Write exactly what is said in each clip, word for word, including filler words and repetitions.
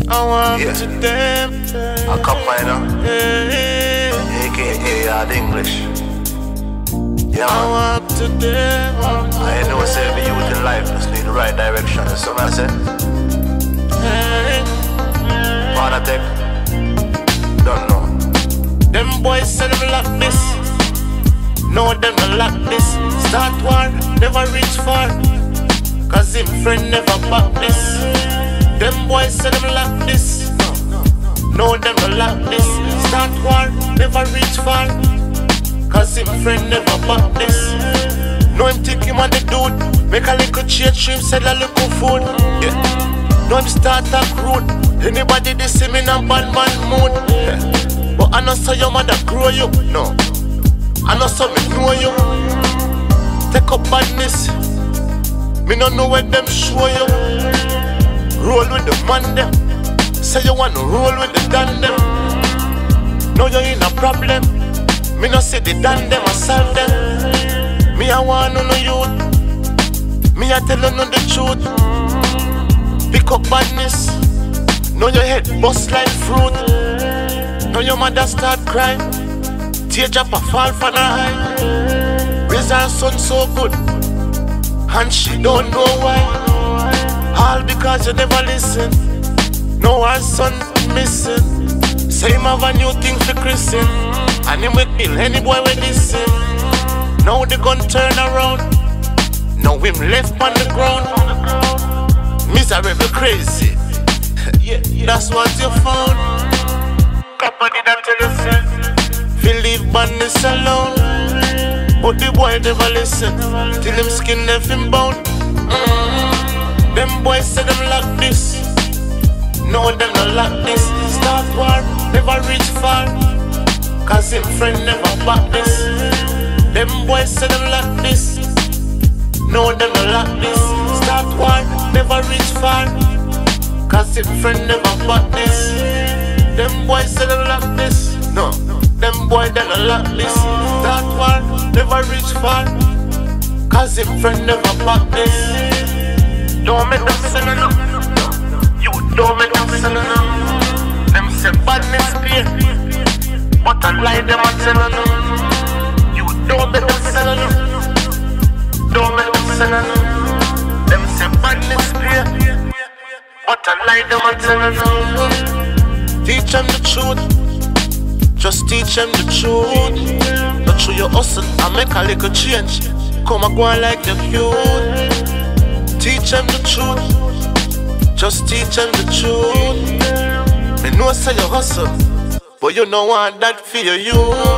I want Yeah. to them. A Coppa, you know, A K A YardEnglish. Yeah, I man. want to them. I know say the youth in life just need the right direction. That's what I say. Father Tech, don't know. Them boys say them lock this. No, them no lock this. Start war, never reach far. Cause him friend never back this. Them boys say them lock this. No, them no lock this. Start war, never reach far. Cause him friend never back this. No, him think him on the dude. Make a little change, him sell a little food. Yeah. No, him start talk rude. Anybody they see me in a bad man mood. Yeah. But I know so your mother grow you. No, I know so me know you. Take up badness. Me no know where them show you. Roll with the man them. Say you wanna roll with the dan them. No, you in a problem. Me no see the dan them, I solve them. Me I wanna know you. Me I tell you know the truth. Pick up badness. Know your head bust like fruit. Know your mother start crying. Teardrop a fall from her eye. Raise her son so good, and she don't know why. All because you never listen. No, her son missing. Say him have a new thing for Christian, and him will kill any boy with listen. Now the gun turn around. Now him left on the ground. Miserable crazy. Yeah, yeah. That's what you found. Coppa did not tell you feel leave badness alone. But the boy never listen. Till him skin left him bound. Mm-hmm. Them boys say them lock this. No, them not lock this. Start war, never reach far. Cause him friend never back this. Them boys say them lock this. No, them not lock this. Start war, never reach far. Cause him friend never back this. Them boys say them lock this. No, them boys they not lock this. Start war, never reach far. Cause him friend never back this. Don't make them say no, no. You don't make them say no, no. Them say badness clear, but I lie them and say no, no. You don't make them say no, no. Don't make them say no, no. Them say badness clear, but I lie them and say no, no. Teach them the truth, just teach them the truth. But through your hustle and make a little change. Come and go on like the cute. Teach them the truth, just teach them the truth. Me know say you hustle, but you don't want that for you.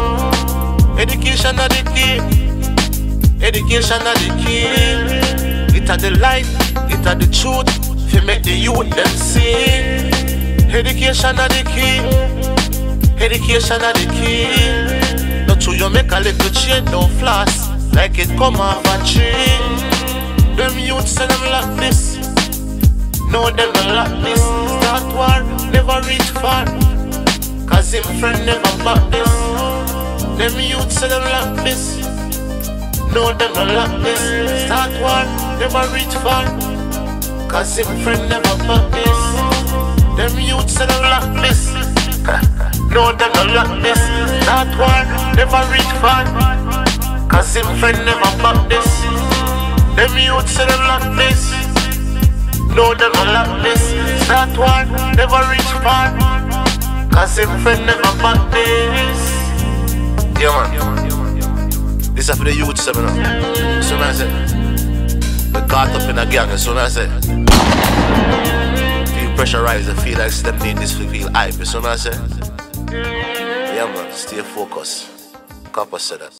Education are the key, education are the key. It are the light, it are the truth, if make the youth them see. Education are the key, education are the key. Not true you make a little change, don't floss like it come off a tree. Them youths say them lock this. No, them don't lock this. Start war, never reach far. Cause him friend never back this. Them youths say them lock this. No, them don't lock this. Start war, never reach far. Cause him friend never back this. Them youths say them lock this. No, them don't lock this. Start war, never reach far. Cause him friend never back this. Them youths say them lock this. No, them don't lock this. Start war, never reach far. Cause him friend never back this. Yeah, man. This is for the youths, you know. So I say, they caught up in a gang, so I say, feel pressurized and feel like them need this to feel hype, so I say, yeah, man, stay focused. Coppa said that.